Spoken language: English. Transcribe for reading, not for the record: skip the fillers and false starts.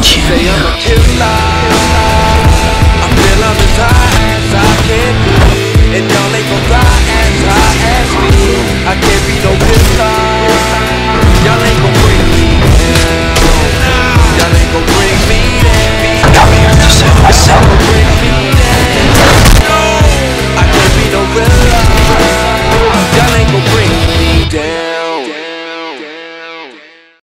Say I'm a killer. I feel I'm as high as I can be, and y'all ain't gon' fly as high as me. I can't be no killer.